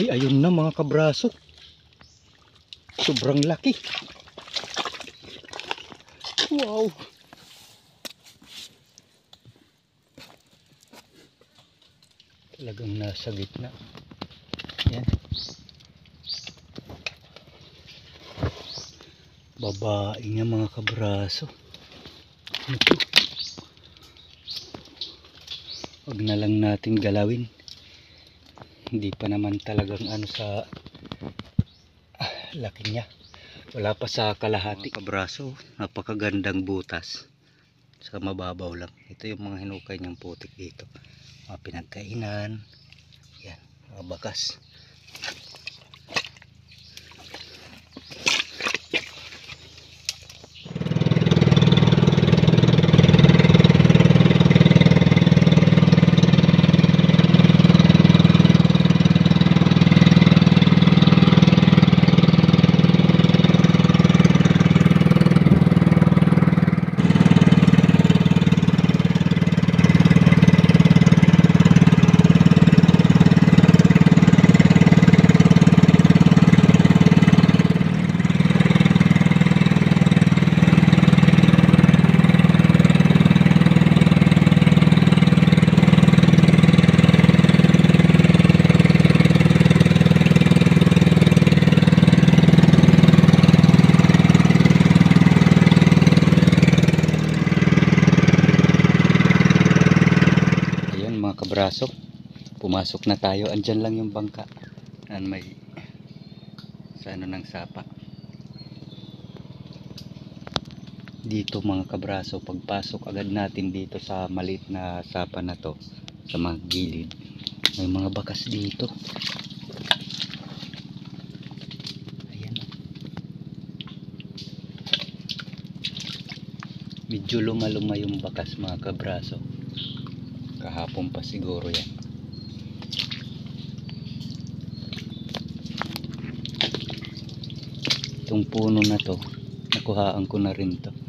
Ay, ayun na mga kabraso. Sobrang laki. Wow. Talagang nasa gitna. Yan. Babae nga mga kabraso. Ito. Huwag na lang natin galawin. Hindi pa naman talagang ano sa laki niya. Wala pa sa kalahati. Mga kabraso, napakagandang butas. Sa mababaw lang. Ito yung mga hinukay niyang putik dito. Mga pinagkainan. Yan, mga bakas. Kabraso, pumasok na tayo. Andyan lang yung bangka na may sa ano ng sapa dito mga kabraso. Pagpasok agad natin dito sa maliit na sapa na to, sa mga gilid, may mga bakas dito. Ayan, medyo luma-luma yung bakas mga kabraso. Kahapon pa siguro yan. Itong puno na to, nakuhaan ko na rin to.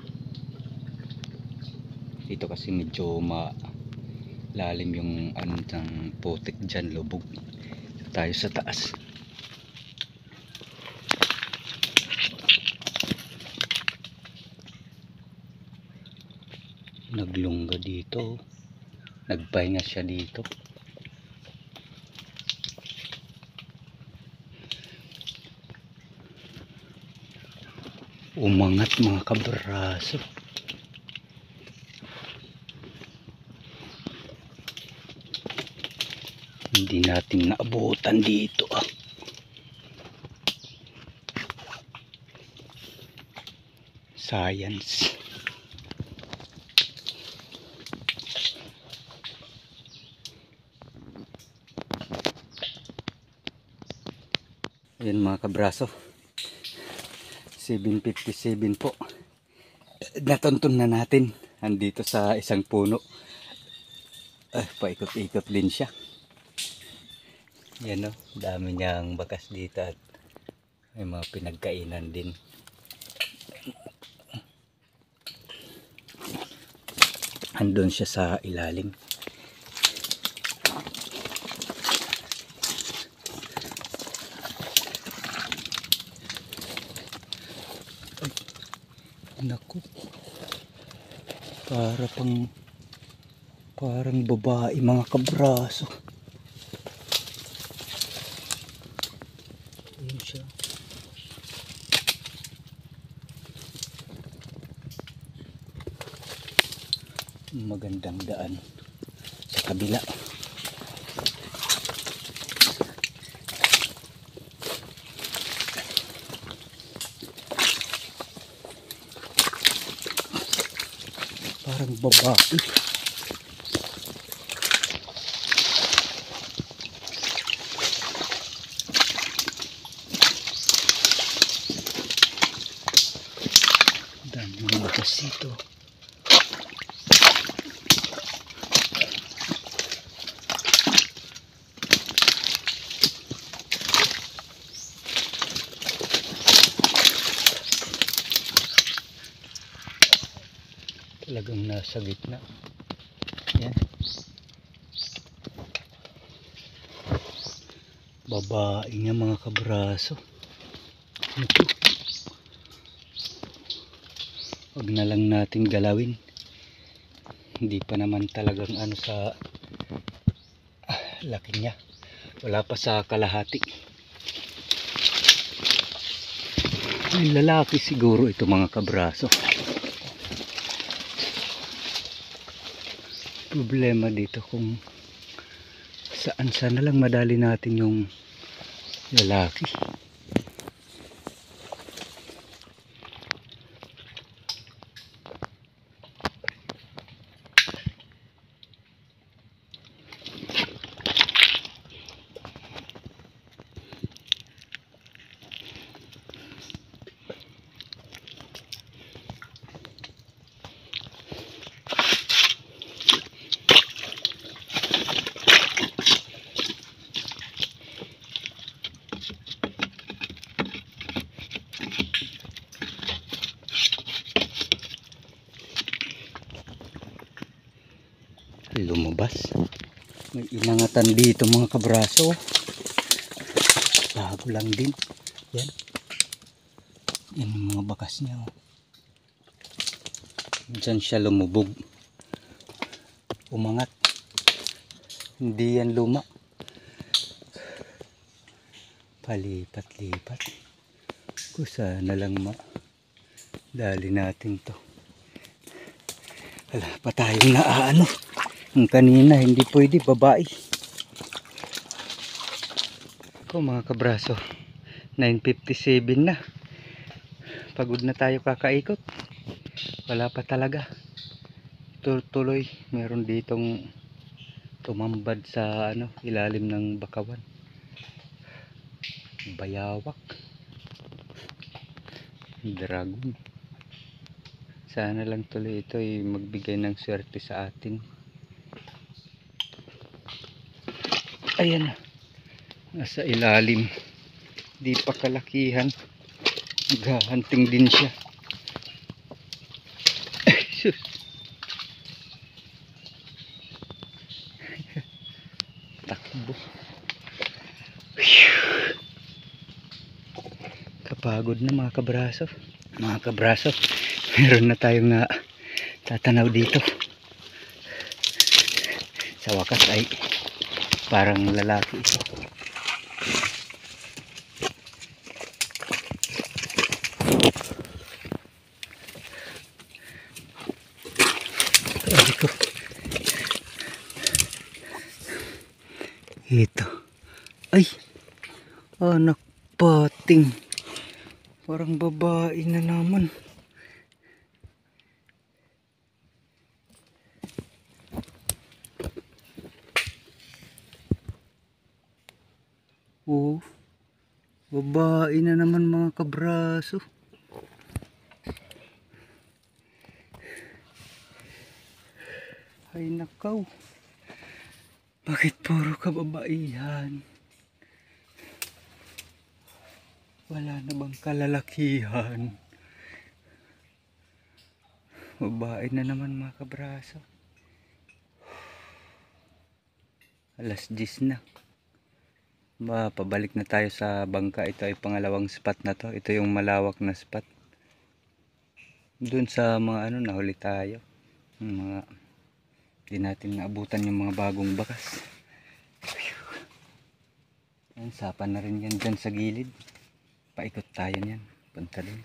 Dito kasi medyo malalim yung anong putik dyan, lubog. Tayo sa taas. Naglungga dito. Nagpahinga siya dito. Umangat mga kabraso. Hindi natin naabutan dito Science. Ayan mga kabraso, 7:57 po. Natuntun na natin. Andito sa isang puno. Paikot-ikot din siya. Yan o, dami niyang bakas dito at may mga pinagkainan din. Andun siya sa ilalim. Naku, parang babae mga kabraso. Ayun siya. Magandang daan sa kabila. Parang babae. Dami ng bakas dito. Talagang nasa gitna. Yan. Babae niya mga kabraso. Ito. Huwag na lang natin galawin. Hindi pa naman talagang ano sa laki niya. Wala pa sa kalahati. Ay, lalaki siguro ito mga kabraso. Problema dito kung saan na lang madali natin yung lalaki. Lumabas. May inangatan dito mga kabraso. Bago lang din. Yan. Yan yung mga bakas niya. Diyan siya lumubog. Umangat. Hindi yan luma. Palipat-lipat. Kung sana lang dali natin to. Wala pa tayong naaano. Ang kanina hindi pwede, babae. Ako mga kabraso, 9:57 na. Pagod na tayo kakaikot. Wala pa talaga. Tuloy, meron ditong tumambad sa ilalim ng bakawan. Bayawak. Dragon. Sana lang tuloy ito ay magbigay ng swerte sa atin. Ayan, nasa ilalim, di pa kalakihan, naghahunting din siya. Takbo. Kapagod na mga kabraso. Meron na tayong tatanaw dito. Sa wakas ay parang lalaki ito. Ito. Ay, anak pating. Parang babae na naman. Oh, babae na naman mga kabraso. Ay nakaw. Bakit puro kababaihan? Wala na bang kalalakihan? Babae na naman mga kabraso. Alas 10 na. Pabalik na tayo sa bangka. Ito ay pangalawang spot na to. Ito yung malawak na spot. Doon sa mga nahuli tayo. Mga di natin naabutan yung mga bagong bakas. Yan, sapa na rin yan dyan sa gilid. Paikot tayo yan. Punta din.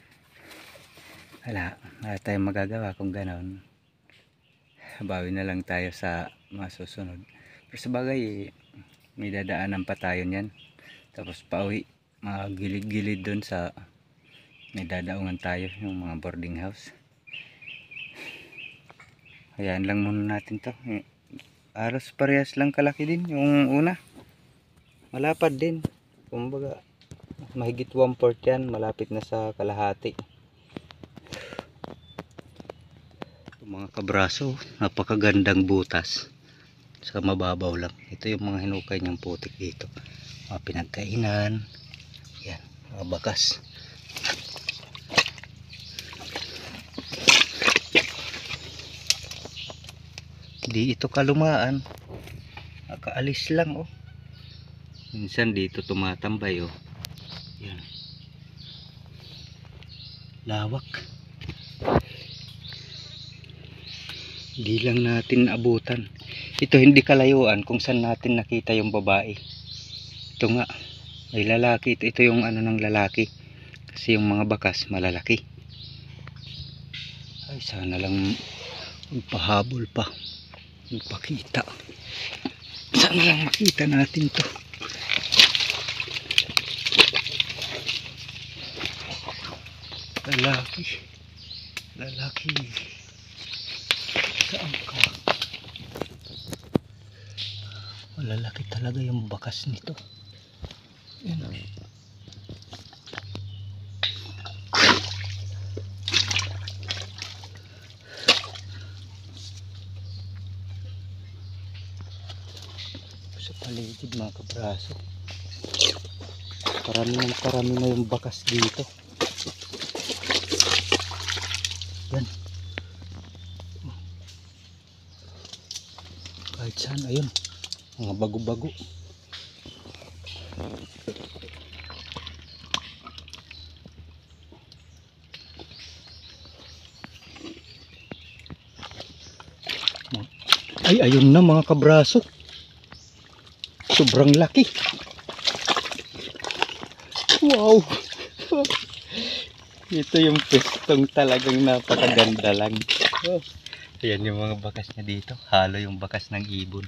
Wala tayong magagawa kung ganon. Bawi na lang tayo sa masusunod. Pero sa bagay may dadaanan pa tayo niyan. Tapos pauwi, mga gilid-gilid doon sa may dadaungan tayo, yung mga boarding house. Hayaan lang muna natin to. Aros parehas lang kalaki din yung una. Malapad din. Kumbaga mahigit 1/4 yan, malapit na sa kalahati. Mga kabraso, napakagandang butas. Sa mababaw lang. Ito yung mga hinukay niyang putik dito. Mga pinagkainan. Yan, mga bakas. Di ito kalumaan. Nakaalis lang oh. Minsan dito tumatambay oh. Yan. Lawak. Hindi lang natin abutan. Ito hindi kalayuan kung saan natin nakita yung babae. Ito nga, may lalaki. Ito yung ano ng lalaki. Kasi yung mga bakas malalaki. Ay, sana lang magpahabol pa. Magpakita. Sana lang makita natin to. Lalaki. Lalaki. Saan ka? Malalaki talaga yung bakas nito. Yan. Sa paligid mga kabraso. Parami na yung bakas dito. Yan. Kahit saan, ayun. Mga bago-bago. Ay, ayun na mga kabraso. Sobrang laki. Wow. Ito yung pestong talagang napakaganda lang. Oh. Ayan yung mga bakas niya dito. Halo yung bakas ng ibon.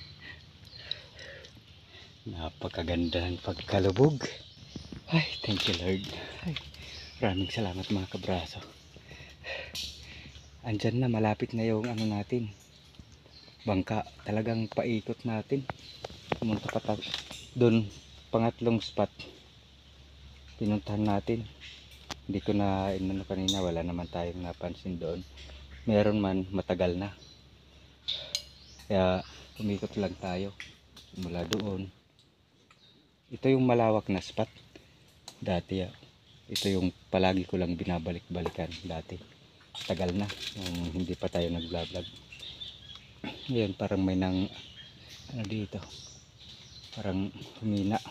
Napakaganda ng pagkalubog. Ay, thank you Lord. Ay, maraming salamat mga kabraso. Andyan na, malapit na yung ano natin. Bangka. Talagang paikot natin. Pumunta pa tayo. Doon, pangatlong spot. Pinuntahan natin. Hindi ko na inano kanina. Wala naman tayong napansin doon. Meron man, matagal na. Kaya, umikot lang tayo. Mula doon. Ito yung malawak na spot. Dati ito yung palagi ko lang binabalik-balikan dati. Tagal na. Hindi pa tayo nag-vlog. Ngayon parang may nang ano dito. Parang humina.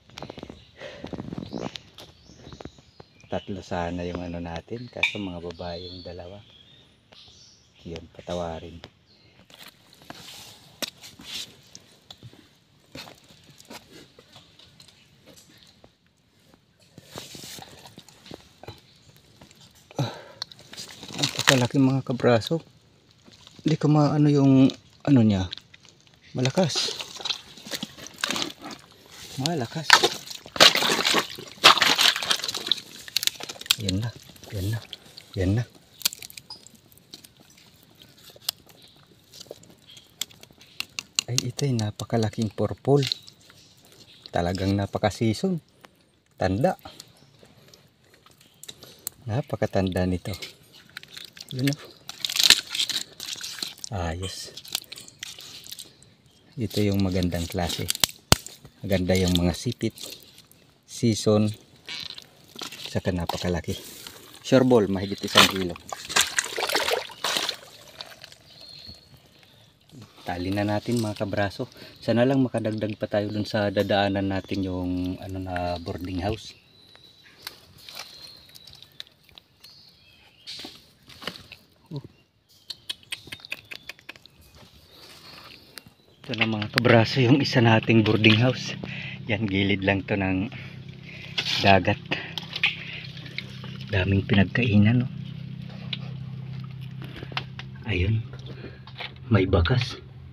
Tatlo sana yung ano natin. Kaso mga babae yung dalawa. Yun, patawarin. Kalaki mga kabraso. Hindi ko maano yung ano niya. Malakas. Malakas. Yan na. Yan na. Yan na. Ay, ito'y napakalaking purple. Talagang napaka-season. Tanda. Napakatanda nito. Yun o. Ayos. Ito yung magandang klase. Maganda yung mga sipit. Season. Saka napakalaki. Sure ball, mahigit 1 kilo. Tali na natin mga kabraso. Sana lang makadagdag pa tayo dun sa dadaanan natin yung ano na boarding house. Ito na mga kabraso yung isa nating boarding house. Yan, gilid lang to ng dagat. Daming pinagkainan, no? Ayun, may bakas.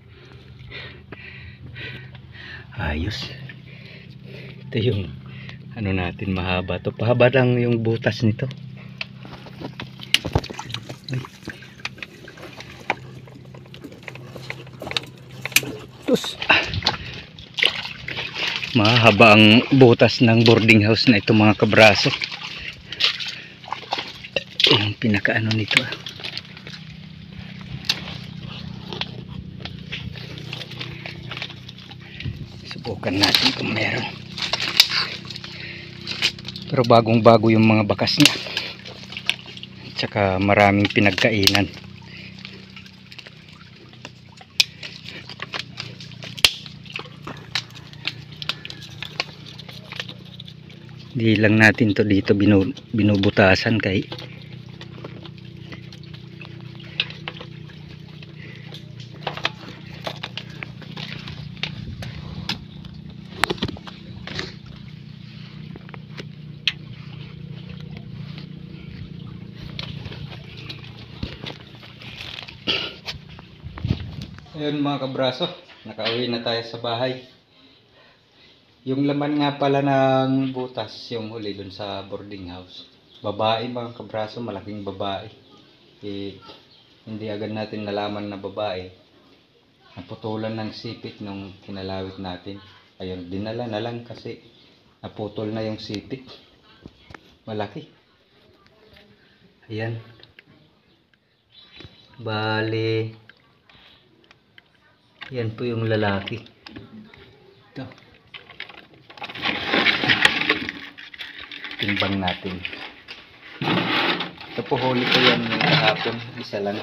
Ayos. Ito yung ano natin, mahaba to. Pahaba lang yung butas nito. Ay. Tus. Mahaba ang butas ng boarding house na ito mga kabraso. Yung pinakaano nito. Subukan natin kung meron. Pero bagong bago yung mga bakas niya. Tsaka maraming pinagkainan. Hindi lang natin to dito binubutasan kay ayun mga kabraso, nakauwi na tayo sa bahay. Yung laman nga pala ng butas, yung huli dun sa boarding house. Babae mga kabraso, malaking babae. Hindi agad natin nalaman na babae. Naputulan ng sipit nung kinalawit natin. Ayun, dinala na lang kasi naputol na yung sipit. Malaki. Ayan. Bale, yan po yung lalaki. Ito. Timbang natin. Ito po huli ko yan kahapon. Isa lang.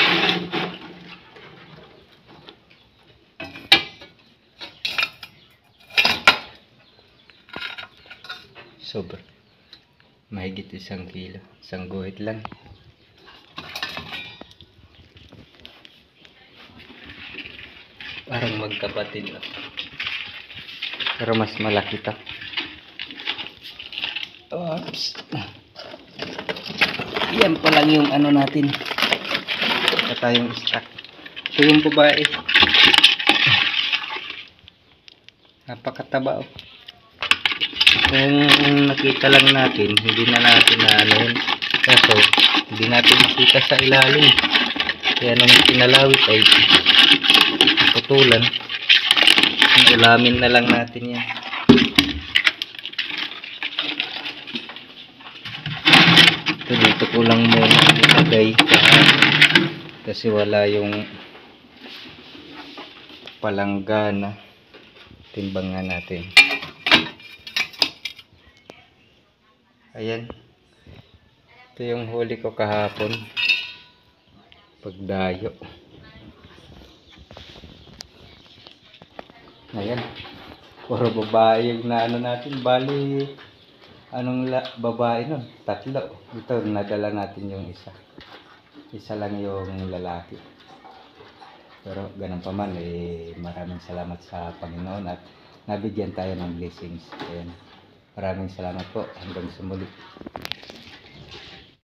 Sobra. Mahigit 1 kilo. 1 guhit lang. Parang magkapatid. Pero mas malaki to. Oops. Yan pa lang yung ano natin. Ito tayong stock. Ito yung babae. Napakataba oh. Kung nakita lang natin, hindi na natin na ano yun. Kaso, hindi natin makita sa ilalim. Kaya nung pinalawit ay putulan. Ulamin na lang natin yan. Ito dito ko lang muna ilagay kasi wala yung palanggana. Timbangan natin. Ayan. Ito yung huli ko kahapon. Pagdayo. Ayan. Puro babae yung naano natin. Bali, babae nun? 3. Ito, nadala natin yung isa. Isa lang yung lalaki. Pero ganun pa man, maraming salamat sa Panginoon at nabigyan tayo ng blessings. Ayan. Maraming salamat po. Hanggang sa muli.